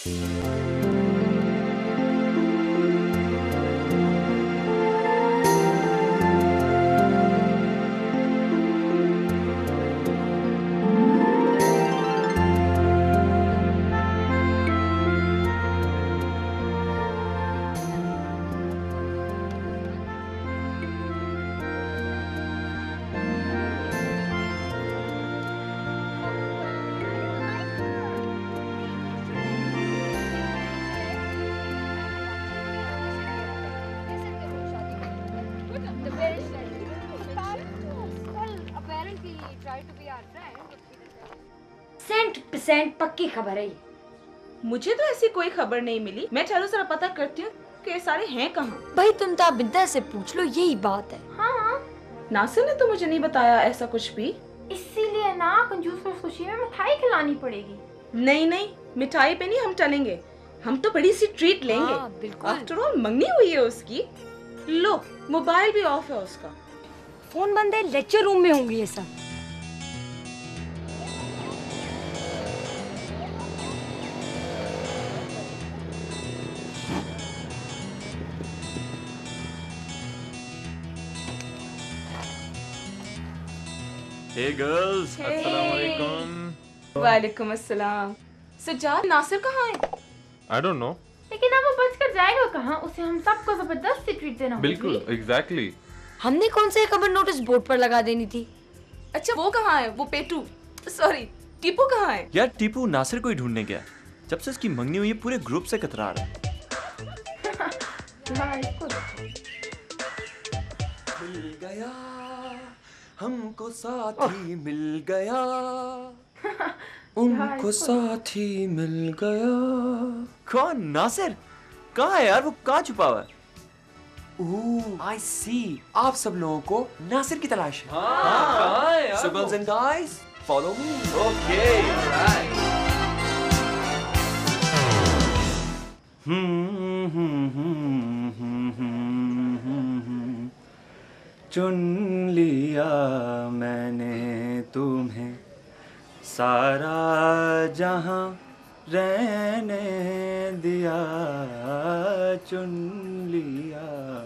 %% पक्की खबर है ये। मुझे तो ऐसी कोई खबर नहीं मिली। मैं चलो जरा पता करती हूँ कि ये सारे हैं कहाँ। भाई तुम ताबिद्दा से पूछ लो, यही बात है। हाँ नासिर ने तो मुझे नहीं बताया ऐसा कुछ भी। इसीलिए ना कंजूस और खुशी में मिठाई खिलानी पड़ेगी। नहीं नहीं, मिठाई पे नहीं हम चलेंगे, हम तो बड़ी सी ट्रीट लेंगे। हाँ, बिल्कुल। आफ्टर ऑल मंगनी हुई है उसकी। लो मोबाइल भी ऑफ है उसका। फोन बंद है, लेक्चर रूम में होंगी ये सब। Hey girls, अस्सलाम वालेकुम। वालेकुम अस्सलाम। सज्जाद, नासिर कहाँ है? I don't know। लेकिन अब वो बचकर जाएगा कहाँ? उसे हम सबको जबरदस्ती ट्रीट देना होगी। बिल्कुल, exactly। हमने कौन से खबर नोटिस बोर्ड पर लगा देनी थी? अच्छा वो कहाँ है? वो पेटू, सॉरी टीपू कहाँ है? यार टीपू नासिर को ही ढूंढने गया। जब से उसकी मंगनी हुई है पूरे ग्रुप से कतरा रहा है। मिल गया हमको साथी मिल गया, उनको साथी मिल गया। कौन? नासिर? कहाँ है यार? वो कहाँ छुपा हुआ है? ओह आई सी, आप सब लोगों को नासिर की तलाश है। कहाँ है यार? So girls and guys, follow me. Okay, right। चुन लिया मैंने तुम्हें, सारा जहां रहने दिया, चुन लिया।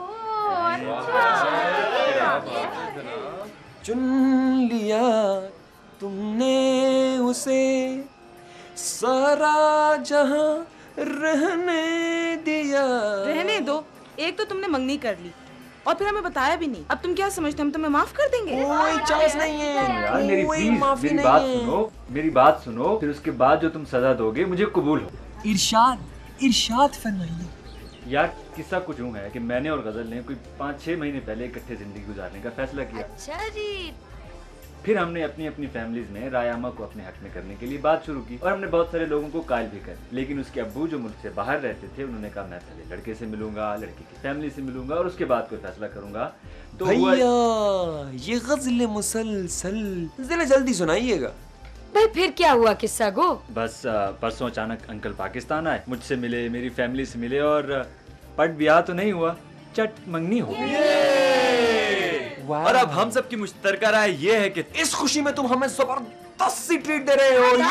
चुन लिया तुमने उसे, सारा जहां रहने दिया। रहने दो, एक तो तुमने मंगनी कर ली और फिर हमें बताया भी नहीं। अब तुम क्या समझते, हम तुम्हें माफ कर देंगे? कोई चांस नहीं है यार, मेरी कोई प्लीज माफी मेरी नहीं बात है। सुनो, मेरी बात सुनो, फिर उसके बाद जो तुम सजा दोगे मुझे कबूल हो। इरशाद फरमाइए। यार किस्सा कुछ यूं है कि मैंने और गजल ने कोई 5-6 महीने पहले इकट्ठे जिंदगी गुजारने का फैसला किया। अच्छा जी। फिर हमने अपनी अपनी फैमिलीज में रायामा को अपने हक में करने के लिए बात शुरू की और हमने बहुत सारे लोगों को कायल भी कर। लेकिन उसके अब्बू जो मुल्क से बाहर रहते थे, उन्होंने कहा मैं पहले लड़के से मिलूंगा, लड़के की फैमिली से मिलूंगा और उसके बाद कोई फैसला करूंगा। तो भैया ये गज़ल मुसलसल जरा जल्दी सुनाइएगा। भाई फिर क्या हुआ किस्सा गो? बस परसों अचानक अंकल पाकिस्तान आए, मुझसे मिले, मेरी फैमिली से मिले और पट ब्याह तो नहीं हुआ, चट मंगनी हो गई। और अब हम सब की मुश्तरका राय ये है कि इस खुशी में तुम हमें जबरदस्त सी ट्रीट दे रहे हो।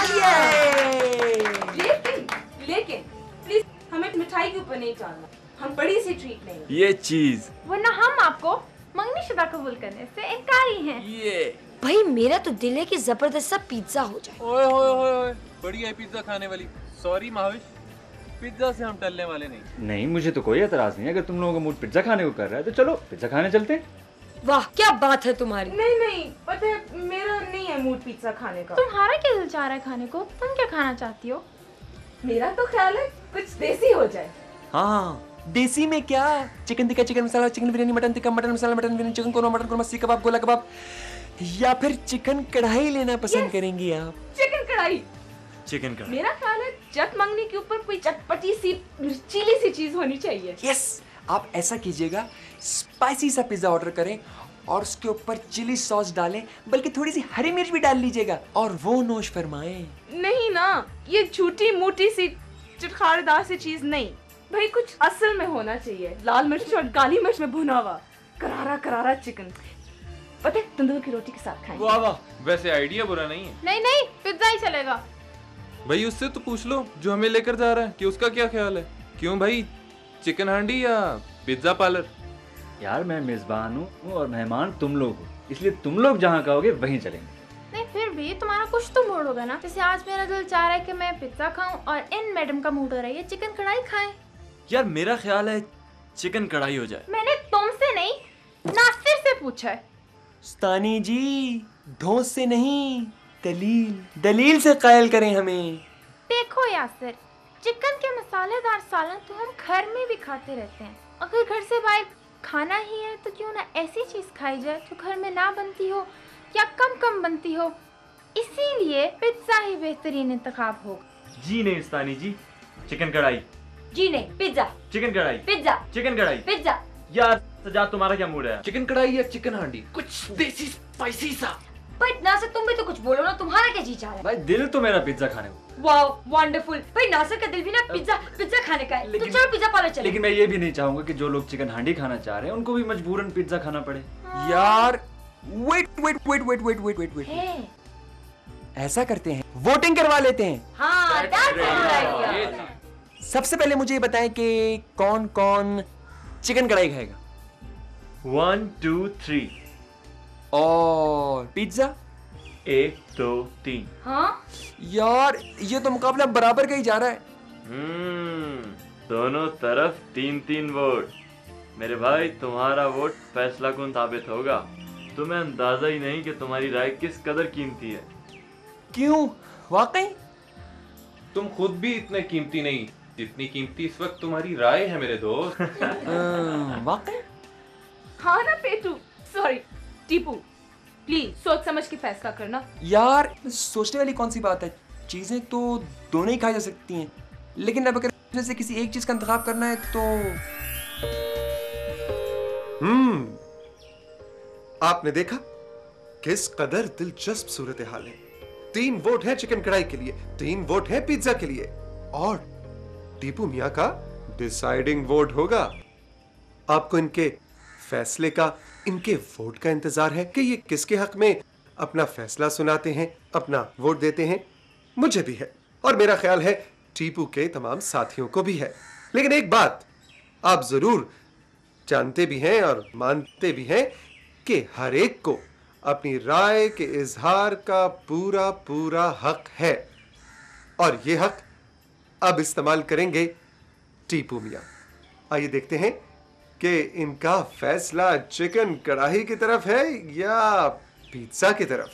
लेकिन प्लीज हमें मिठाई के ऊपर नहीं चलना, हम बड़ी सी ट्रीट लेंगे। ये चीज वरना हम आपको मंगनीशुदा कबूल करने से इनकारी हैं। ये भाई मेरा तो दिल है कि जबरदस्त सा पिज्जा हो जाए। ओए होए होए होए, बढ़िया है पिज्जा खाने वाली। सॉरी महाविश, पिज्जा से हम टलने वाले नहीं। नहीं, मुझे तो कोई एतराज नहीं है। अगर तुम लोगों का मूड पिज्जा खाने को कर रहा है तो चलो पिज्जा खाने चलते हैं। वाह क्या बात है तुम्हारी। नहीं नहीं, पता है मेरा नहीं है मूड पिज्जा खाने का। तुम्हारा क्या दिल चाह रहा है खाने को? तुम क्या खाना चाहती हो? मेरा तो ख्याल है कुछ देसी हो जाए। हाँ देसी में क्या? Chicken tikka, chicken masala, chicken biryani, mutton tikka, mutton masala, mutton biryani, chicken korma, mutton korma, seekh kebab, गोला कबाब, या फिर चिकन कढ़ाई लेना पसंद करेंगी आप? चिकन कढ़ाई। चिकन कढ़ाई। मेरा ख्याल है चट मंगनी के ऊपर कोई चटपटी सी मिर्चीली सी चीज होनी चाहिए। यस, आप ऐसा कीजिएगा, स्पाइसी सा पिज्जा ऑर्डर करें और उसके ऊपर चिली सॉस डालें, बल्कि थोड़ी सी हरी मिर्च भी डाल लीजिएगा और वो नोश फरमाएं। नहीं ना, ये झूठी मोटी सी चटखारेदार सी चीज नहीं भाई, कुछ असल में होना चाहिए। लाल मिर्च और काली मिर्च में भुना हुआ करारा करारा चिकन, पता है तंदूर की रोटी के साथ खाएंगे। वाह वाह, वैसे आइडिया बुरा नहीं है। नहीं नहीं, पिज्जा ही चलेगा। भाई उससे तो पूछ लो जो हमें लेकर जा रहा है कि उसका क्या ख्याल है। क्यों भाई, चिकन हांडी या पिज्जा पार्लर? यार मैं मेजबान हूँ और मेहमान तुम लोग हो, इसलिए तुम लोग जहाँ कहोगे वहीं चलेंगे। नहीं फिर भी तुम्हारा कुछ तो मूड होगा ना। जैसे आज मेरा दिल चाह रहा है कि मैं पिज्जा खाऊं और इन मैडम का मूड हो रहा है ये चिकन कढ़ाई खाएं। यार मेरा ख्याल है चिकन कढ़ाई हो जाए। मैंने तुमसे नहीं नासिर से पूछा है। उस्तानी जी, ढोस से नहीं, दलील से कायल करें हमें। देखो यासिर, चिकन के मसालेदार सालन तो हम घर में भी खाते रहते हैं। अगर घर से बाहर खाना ही है तो क्यों ना ऐसी चीज खाई जाए जो घर में ना बनती हो या कम बनती हो। इसीलिए पिज्जा ही बेहतरीन इंतखाब होगा। जी नहीं उस्तानी जी, चिकन कढ़ाई। जी नहीं, pizza. Chicken kadhai. Pizza. Chicken kadhai. Pizza. यार सजाद तुम्हारा क्या मूड है? चिकन कढ़ाई या चिकन हांडी, कुछ देसी स्पाइसी सा। बट नासिर तुम भी तो कुछ बोलो ना, तुम्हारा क्या जी चाह रहा है? भाई दिल तो मेरा पिज्जा खाने को। Wow, wonderful. भाई नासिर का दिल भी ना पिज्जा खाने का है। तो चलो पिज्जा पार्लर चलें। लेकिन मैं ये भी नहीं चाहूंगा कि जो लोग चिकन हांडी खाना चाह रहे हैं उनको भी मजबूरन पिज्जा खाना पड़े। यार वेट। है। ऐसा करते हैं, वोटिंग करवा लेते हैं। हाँ, that's a good idea। सबसे पहले मुझे ये बताएं कि कौन कौन चिकन कढ़ाई खाएगा 1 2 3। और पिज्जा 1 2 3। हाँ? यार ये तो मुकाबला बराबर का ही जा रहा है। दोनों तरफ 3-3 वोट। मेरे भाई तुम्हारा वोट फैसला कुन साबित होगा। तुम्हें अंदाजा ही नहीं कि तुम्हारी राय किस कदर कीमती है। क्यों, वाकई? तुम खुद भी इतने कीमती नहीं जितनी कीमती इस वक्त तुम्हारी राय है मेरे दोस्त। वाकई? हाँ ना पेटू, सॉरी टीपू, प्लीज सोच समझ के फैसला करना। यार सोचने वाली कौन सी बात है, चीजें तो दोनों ही खाई जा सकती हैं, लेकिन अब अगर जैसे किसी एक चीज का इंतखाब करना है तो आपने देखा किस कदर दिलचस्प सूरत हाल है। 3 वोट है चिकन कढ़ाई के लिए, 3 वोट है पिज्जा के लिए, और टीपू मियां का डिसाइडिंग वोट होगा। आपको इनके फैसले का, इनके वोट का इंतजार है कि ये किसके हक में अपना फैसला सुनाते हैं, अपना वोट देते हैं। मुझे भी है और मेरा ख्याल है टीपू के तमाम साथियों को भी है। लेकिन एक बात आप जरूर जानते भी हैं और मानते भी हैं कि हर एक को अपनी राय के इजहार का पूरा हक है, और ये हक अब इस्तेमाल करेंगे टीपू मियां। आइए देखते हैं कि इनका फैसला चिकन कढ़ाई की तरफ है या पिज्जा की तरफ।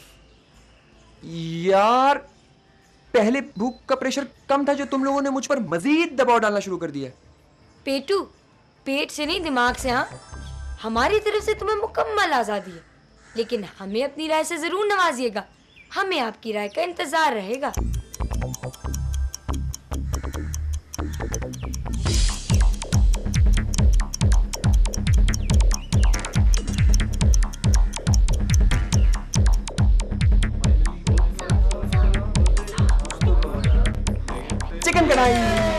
यार पहले भूख का प्रेशर कम था जो तुम लोगों ने मुझ पर मजीद दबाव डालना शुरू कर दिया। पेटू, पेट से नहीं दिमाग से। हाँ, हमारी तरफ से तुम्हें मुकम्मल आजादी है, लेकिन हमें अपनी राय से जरूर नवाजिएगा। हमें आपकी राय का इंतजार रहेगा। चिकन कढ़ाई।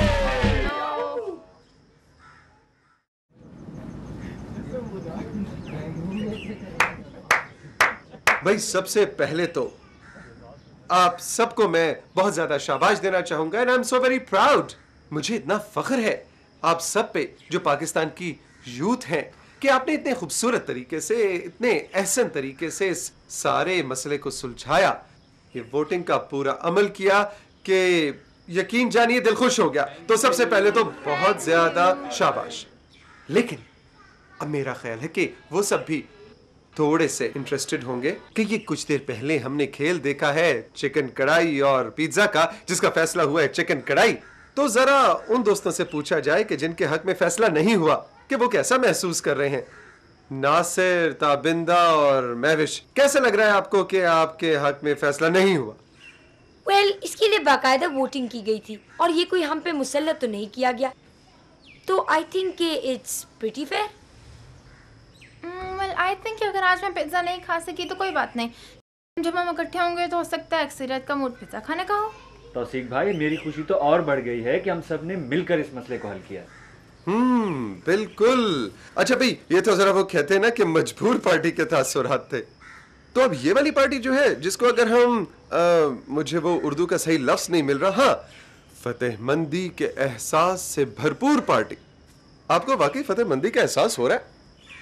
भाई सबसे पहले तो आप सबको मैं बहुत ज्यादा शाबाश देना चाहूंगा, and I am so very proud. मुझे इतना फख्र है आप सब पे जो पाकिस्तान की यूथ हैं कि आपने इतने खूबसूरत तरीके से, इतने एहसन तरीके से इस सारे मसले को सुलझाया, ये वोटिंग का पूरा अमल किया कि यकीन जानिए दिल खुश हो गया। तो सबसे पहले तो बहुत ज्यादा शाबाश। लेकिन अब मेरा ख्याल है कि वो सब भी थोड़े से इंटरेस्टेड होंगे कि ये कुछ देर पहले हमने खेल देखा है चिकन कढ़ाई और पिज्जा का, जिसका फैसला हुआ है चिकन कढ़ाई। तो जरा उन दोस्तों से पूछा जाए कि जिनके हक में फैसला नहीं हुआ, कि वो कैसा महसूस कर रहे हैं। नासिर, ताबिंदा और महविश, कैसे लग रहा है आपको कि आपके हक में फैसला नहीं हुआ? वेल, इसके लिए बाकायदा वोटिंग की गई थी और ये कोई हम पे मुसल्लत तो नहीं किया गया, तो I think it's pretty fair. Well I think अगर आज मैं पिज्ज़ा नहीं खा सकी तो कोई बात नहीं, जब हम इकट्ठे होंगे तो हो सकता है अक्सरियत का मूड पिज्ज़ा खाने का हो। तौसीक भाई, मेरी खुशी तो और बढ़ गई है कि हम सब ने मिलकर इस मसले को हल किया। बिल्कुल। अच्छा भाई, ये तो जरा वो कहते हैं ना कि मजबूर पार्टी के तासुरात थे, तो अब ये वाली पार्टी जो है, जिसको अगर हम मुझे वो उर्दू का सही लफ्ज नहीं मिल रहा, हाँ, फतेहमंदी के एहसास से भरपूर पार्टी। आपको वाकई फतेहमंदी का एहसास हो रहा है?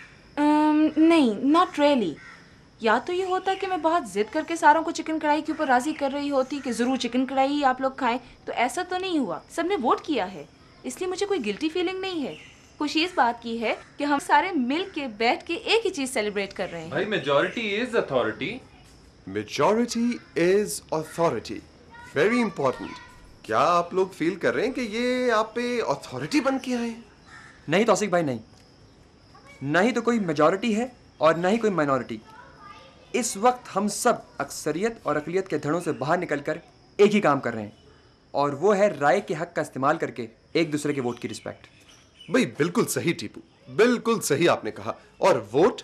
नहीं, नॉट रियली। या तो ये होता कि मैं बहुत जिद करके सारों को चिकन कढ़ाई के ऊपर राजी कर रही होती कि जरूर चिकन कढ़ाई ही आप लोग खाएं, तो ऐसा तो नहीं हुआ। सबने वोट किया है, इसलिए मुझे कोई गिल्टी फीलिंग नहीं है। खुशी इस बात की है कि हम सारे मिल के बैठ के एक ही चीज सेलिब्रेट कर रहे हैं। भाई majority is authority. Majority is authority, very important. क्या आप लोग फील कर रहे हैं कि ये आप पे अथॉरिटी बन के आए हैं? नहीं तौसीक भाई, नहीं, ना ही तो कोई मेजॉरिटी है और ना ही कोई माइनॉरिटी। इस वक्त हम सब अक्सरियत और अकलियत के धड़ों से बाहर निकलकर एक ही काम कर रहे हैं, और वो है राय के हक का इस्तेमाल करके एक दूसरे के वोट की रिस्पेक्ट। भाई बिल्कुल सही टीपू, बिल्कुल सही आपने कहा। और वोट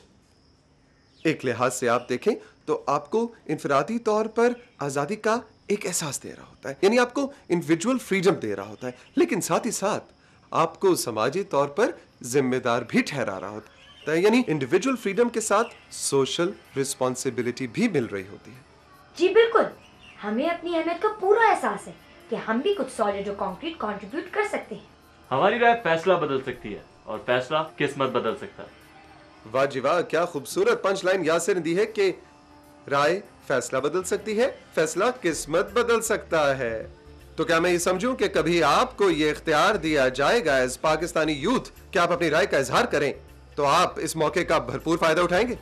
एक लिहाज से आप देखें तो आपको इनफरादी तौर पर आज़ादी का एक एहसास दे रहा होता है, यानी आपको इंडिविजुअल फ्रीडम दे रहा होता है, लेकिन साथ ही साथ आपको समाजी तौर पर जिम्मेदार भी ठहरा रहा होता है, यानी इंडिविजुअल फ्रीडम के साथ सोशल रिस्पॉन्सिबिलिटी भी मिल रही होती है। जी बिल्कुल, हमें अपनी अहमियत का पूरा एहसास है कि हम भी कुछ सॉलिड और कॉन्क्रीट कंट्रीब्यूट कर सकते हैं। हमारी राय फैसला बदल सकती है और फैसला किस्मत बदल सकता है। वाह जी वाह, क्या खूबसूरत पंच लाइन यासिर ने दी है कि राय फैसला बदल सकती है, फैसला किस्मत बदल सकता है। तो क्या मैं ये समझूं कि कभी आपको ये इख्तियार दिया जाएगा एज पाकिस्तानी यूथ कि आप अपनी राय का इजहार करें, तो आप इस मौके का भरपूर फायदा उठाएंगे?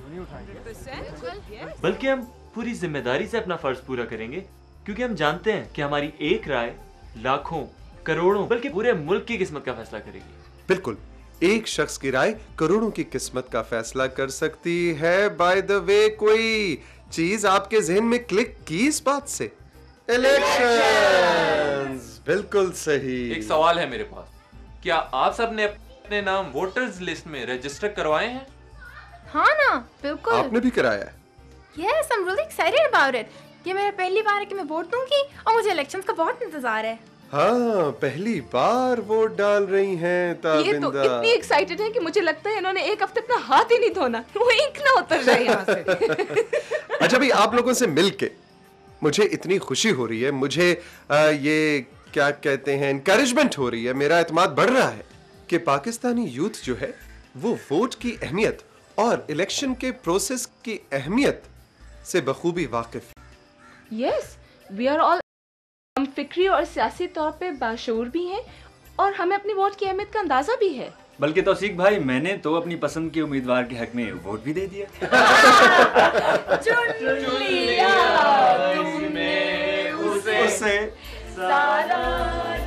बल्कि हम पूरी जिम्मेदारी से अपना फर्ज पूरा करेंगे, क्योंकि हम जानते हैं कि हमारी एक राय लाखों, करोड़ों, बल्कि पूरे मुल्क की किस्मत का फैसला करेगी। बिल्कुल, एक शख्स की राय करोड़ों की किस्मत का फैसला कर सकती है। बाय द वे, कोई चीज आपके जहन में क्लिक की इस बात से? इलेक्शंस। बिल्कुल सही। एक सवाल है मेरे पास, क्या आप सब ने अपने नाम वोटर्स लिस्ट में रजिस्टर करवाए हैं? हाँ ना, बिल्कुल। आपने भी कराया है? Yes, I'm really excited about it. ये मेरा पहली बार है कि मैं वोट दूंगी और मुझे इलेक्शंस का बहुत इंतजार है। हाँ, पहली बार वोट डाल रही हैं ये ताबिंदा। तो इतनी एक्साइटेड है कि मुझे लगता है इन्होंने एक हफ्ते अपना हाथ ही नहीं धोना, वो इंक ना उतर जाए यहाँ से। अच्छा भाई, आप लोगों से मिलके मुझे इतनी खुशी हो रही है, मुझे ये क्या कहते हैं, एनकरेजमेंट हो रही है, मेरा एतमाद बढ़ रहा है कि पाकिस्तानी यूथ जो है वो वोट की अहमियत और इलेक्शन के प्रोसेस की अहमियत से बखूबी वाकिफ। यस, वी आर ऑल, हम फिक्री और सियासी तौर पे बाशऊर भी हैं और हमें अपनी वोट की अहमियत का अंदाजा भी है। बल्कि तौसीक भाई, मैंने तो अपनी पसंद के उम्मीदवार के हक में वोट भी दे दिया। चुन लिया तुमने उसे, उसे सारा